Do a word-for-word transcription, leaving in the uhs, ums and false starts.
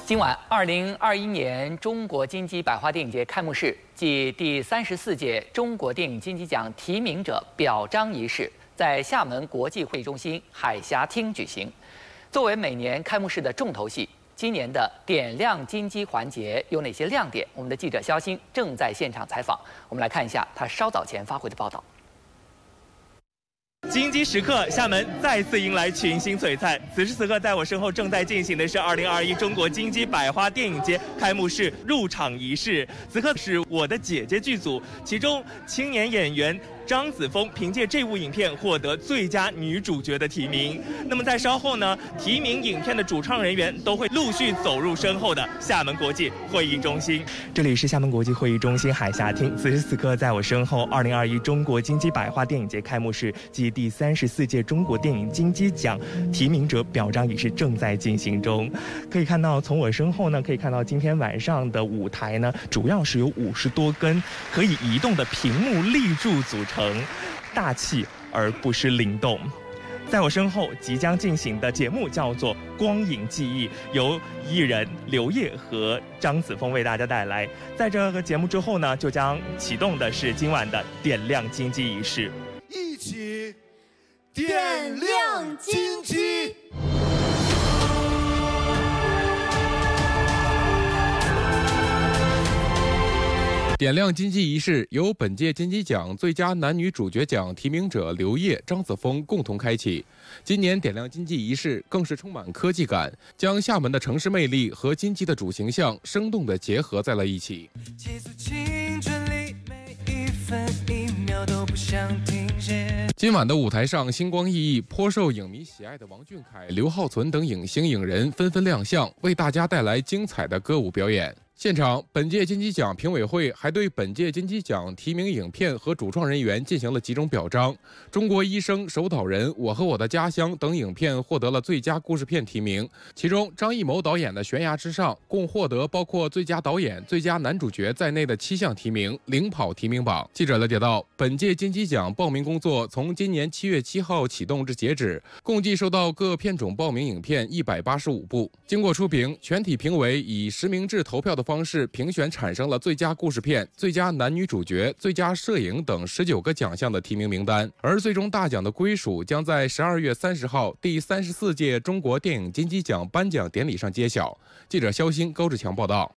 今晚，二零二一年中国金鸡百花电影节开幕式暨第三十四届中国电影金鸡奖提名者表彰仪式在厦门国际会议中心海峡厅举行。作为每年开幕式的重头戏，今年的点亮金鸡环节有哪些亮点？我们的记者肖鑫正在现场采访，我们来看一下他稍早前发回的报道。 金鸡时刻，厦门再次迎来群星璀璨。此时此刻，在我身后正在进行的是二零二一中国金鸡百花电影节开幕式入场仪式。此刻是我的姐姐剧组，其中青年演员张子枫凭借这部影片获得最佳女主角的提名。那么在稍后呢，提名影片的主创人员都会陆续走入身后的厦门国际会议中心。这里是厦门国际会议中心海峡厅。此时此刻，在我身后，二零二一中国金鸡百花电影节开幕式暨第三十四届中国电影金鸡奖提名者表彰仪式正在进行中。可以看到，从我身后呢，可以看到今天晚上的舞台呢，主要是由五十多根可以移动的屏幕立柱组成，大气而不失灵动。在我身后即将进行的节目叫做《光影记忆》，由艺人刘烨和张子枫为大家带来。在这个节目之后呢，就将启动的是今晚的点亮金鸡仪式。 一起点亮金鸡。 点亮金鸡仪式由本届金鸡奖最佳男女主角奖提名者刘烨、张子枫共同开启。今年点亮金鸡仪式更是充满科技感，将厦门的城市魅力和金鸡的主形象生动地结合在了一起。今晚的舞台上，星光熠熠，颇受影迷喜爱的王俊凯、刘浩存等影星影人纷纷亮相，为大家带来精彩的歌舞表演。现场，本届金鸡奖评委会还对本届金鸡奖提名影片和主创人员进行了几种表彰。《中国医生》《守岛人》《我和我的家乡》等影片获得了最佳故事片提名，其中张艺谋导演的《悬崖之上》共获得包括最佳导演、最佳男主角在内的七项提名，领跑提名榜。记者了解到，本届金鸡奖报名工作从今年七月七号启动至截止，共计收到各片种报名影片一百八十五部。经过初评，全体评委以实名制投票的方式评选，产生了最佳故事片、最佳男女主角、最佳摄影等十九个奖项的提名名单，而最终大奖的归属将在十二月三十号第三十四届中国电影金鸡奖颁奖典礼上揭晓。记者肖鑫、高志强报道。